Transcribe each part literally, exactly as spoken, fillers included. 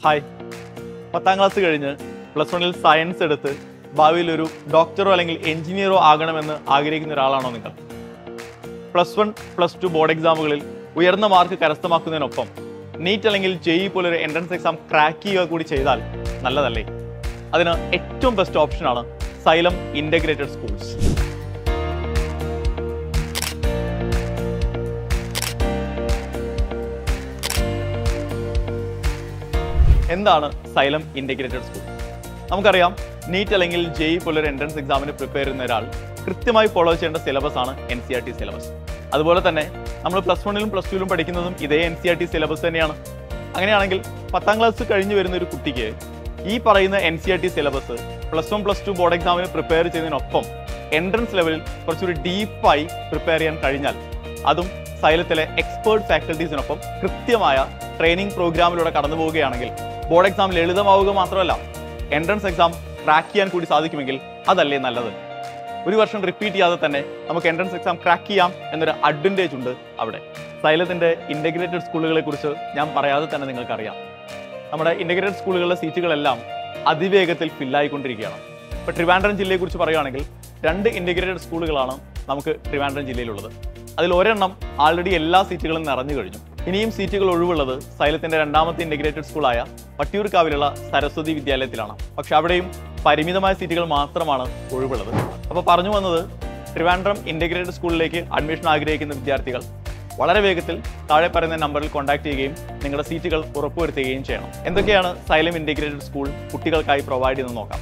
Hi, പത്താം class കഴിഞ്ഞ് plus വണ്ണിൽ സയൻസ് എടുത്ത് ഭാവിയിൽ ഒരു ഡോക്ടറോ അല്ലെങ്കിൽ എഞ്ചിനീയറോ ആകണമെന്ന് ആഗ്രഹിക്കുന്ന ഒരാളാണോ നിങ്ങൾ? Plus one plus two board എക്സാമുകളിൽ ഉയർന്ന മാർക്ക് കരസ്ഥമാക്കുന്നതിനൊപ്പം നീറ്റ് അല്ലെങ്കിൽ ജെഇ പോലൊരു എൻട്രൻസ് എക്സാം ക്രാക്ക് ചെയ്യുക കൂടി ചെയ്താൽ നല്ലതല്ലേ? അതിന് ഏറ്റവും ബെസ്റ്റ് ഓപ്ഷനാണ് സൈലം ഇൻ്റഗ്രേറ്റഡ് സ്കൂൾസ്. എന്താണ് സൈലം ഇൻ്റഗ്രേറ്റഡ് സ്കൂൾ? നമുക്കറിയാം, നീറ്റ് അല്ലെങ്കിൽ ജെഇ പോലൊരു എൻട്രൻസ് എക്സാമിന് പ്രിപ്പയർ ചെയ്യുന്ന ഒരാൾ കൃത്യമായി ഫോളോ ചെയ്യേണ്ട സിലബസ് ആണ് N C R T syllabus. അതുപോലെ തന്നെ നമ്മൾ പ്ലസ് വണ്ണിലും പ്ലസ് ടുവിലും പഠിക്കുന്നതും ഇതേ N C R T syllabus തന്നെയാണ്. അങ്ങനെയാണെങ്കിൽ പത്താം ക്ലാസ് കഴിഞ്ഞ് വരുന്ന ഒരു കുട്ടിക്ക് ഈ പറയുന്ന N C R T syllabus plus one plus two board എക്സാമിന് പ്രിപ്പയർ ചെയ്യുന്നതിനൊപ്പം എൻട്രൻസ് ലെവലിൽ കുറച്ചൊരു ഡീപ്പായി പ്രിപ്പയർ ചെയ്യാൻ കഴിഞ്ഞാൽ, അതും സൈലത്തിലെ എക്സ്പേർട്ട് ഫാക്കൽറ്റീസിനൊപ്പം കൃത്യമായ ട്രെയിനിങ് പ്രോഗ്രാമിലൂടെ കടന്നു പോവുകയാണെങ്കിൽ ബോർഡ് എക്സാം ലളിതമാവുക മാത്രമല്ല, എൻട്രൻസ് എക്സാം ക്രാക്ക് ചെയ്യാൻ കൂടി സാധിക്കുമെങ്കിൽ അതല്ലേ നല്ലത്? ഒരു വർഷം റിപ്പീറ്റ് ചെയ്യാതെ തന്നെ നമുക്ക് എൻട്രൻസ് എക്സാം ക്രാക്ക് ചെയ്യാം എന്നൊരു അഡ്വാൻറ്റേജ് ഉണ്ട് അവിടെ. സൈലത്തിൻ്റെ ഇൻ്റഗ്രേറ്റഡ് സ്കൂളുകളെ കുറിച്ച് ഞാൻ പറയാതെ തന്നെ നിങ്ങൾക്കറിയാം. നമ്മുടെ ഇൻ്റഗ്രേറ്റഡ് സ്കൂളുകളിലെ സീറ്റുകളെല്ലാം അതിവേഗത്തിൽ ഫില്ലായിക്കൊണ്ടിരിക്കുകയാണ്. ഇപ്പോൾ ട്രിവാൻഡ്രം ജില്ലയെക്കുറിച്ച് പറയുകയാണെങ്കിൽ രണ്ട് ഇൻ്റഗ്രേറ്റഡ് സ്കൂളുകളാണ് നമുക്ക് ട്രിവാൻഡ്രം ജില്ലയിലുള്ളത്. അതിൽ ഒരെണ്ണം ആൾറെഡി എല്ലാ സീറ്റുകളും നിറഞ്ഞു കഴിഞ്ഞു. ഇനിയും സീറ്റുകൾ ഒഴിവുള്ളത് സൈലത്തിൻ്റെ രണ്ടാമത്തെ ഇൻ്റഗ്രേറ്റഡ് സ്കൂളായ വട്ടിയൂർക്കാവിലുള്ള സരസ്വതി വിദ്യാലയത്തിലാണ്. പക്ഷെ അവിടെയും പരിമിതമായ സീറ്റുകൾ മാത്രമാണ് ഒഴിവുള്ളത്. അപ്പോൾ പറഞ്ഞു വന്നത്, ട്രിവാൻഡ്രം ഇൻ്റഗ്രേറ്റഡ് സ്കൂളിലേക്ക് അഡ്മിഷൻ ആഗ്രഹിക്കുന്ന വിദ്യാർത്ഥികൾ വളരെ വേഗത്തിൽ താഴെ പറയുന്ന നമ്പറിൽ കോൺടാക്ട് ചെയ്യുകയും നിങ്ങളുടെ സീറ്റുകൾ ഉറപ്പുവരുത്തുകയും ചെയ്യണം. എന്തൊക്കെയാണ് സൈലം ഇൻ്റഗ്രേറ്റഡ് സ്കൂൾ കുട്ടികൾക്കായി പ്രൊവൈഡ് ചെയ്യുന്നത് നോക്കാം.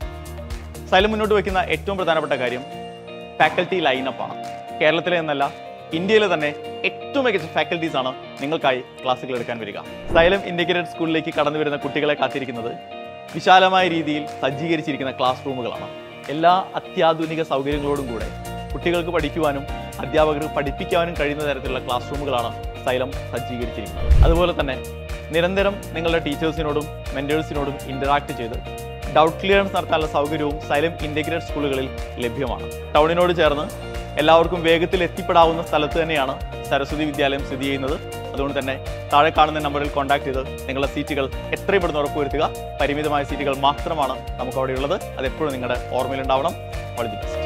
സൈലം മുന്നോട്ട് വയ്ക്കുന്ന ഏറ്റവും പ്രധാനപ്പെട്ട കാര്യം ഫാക്കൽറ്റി ലൈനപ്പാണ്. കേരളത്തിലെ എന്നല്ല, ഇന്ത്യയിലെ തന്നെ ഏറ്റവും മികച്ച ഫാക്കൽറ്റീസ് ആണ് നിങ്ങൾക്കായി ക്ലാസ്സുകൾ എടുക്കാൻ വരിക. സൈലം ഇൻ്റഗ്രേറ്റഡ് സ്കൂളിലേക്ക് കടന്നു വരുന്ന കുട്ടികളെ കാത്തിരിക്കുന്നത് വിശാലമായ രീതിയിൽ സജ്ജീകരിച്ചിരിക്കുന്ന ക്ലാസ് റൂമുകളാണ്. എല്ലാ അത്യാധുനിക സൗകര്യങ്ങളോടും കൂടെ കുട്ടികൾക്ക് പഠിക്കുവാനും അധ്യാപകർക്ക് പഠിപ്പിക്കാനും കഴിയുന്ന തരത്തിലുള്ള ക്ലാസ് റൂമുകളാണ് സൈലം സജ്ജീകരിച്ചിരിക്കുന്നത്. അതുപോലെ തന്നെ നിരന്തരം നിങ്ങളുടെ ടീച്ചേഴ്സിനോടും മെൻറ്റേഴ്സിനോടും ഇൻ്ററാക്ട് ചെയ്ത് ഡൗട്ട് ക്ലിയറൻസ് നടത്താനുള്ള സൗകര്യവും സൈലം ഇൻ്റഗ്രേറ്റഡ് സ്കൂളുകളിൽ ലഭ്യമാണ്. ടൗണിനോട് ചേർന്ന് എല്ലാവർക്കും വേഗത്തിൽ എത്തിപ്പെടാവുന്ന സ്ഥലത്ത് തന്നെയാണ് സരസ്വതി വിദ്യാലയം സ്ഥിതി ചെയ്യുന്നത്. അതുകൊണ്ട് തന്നെ താഴെ കാണുന്ന നമ്പറിൽ കോൺടാക്ട് ചെയ്ത് നിങ്ങളുടെ സീറ്റുകൾ എത്രയും പെട്ടെന്ന് ഉറപ്പുവരുത്തുക. പരിമിതമായ സീറ്റുകൾ മാത്രമാണ് നമുക്ക് അവിടെ ഉള്ളത്. അതെപ്പോഴും നിങ്ങളുടെ ഓർമ്മയിലുണ്ടാവണം. All the best.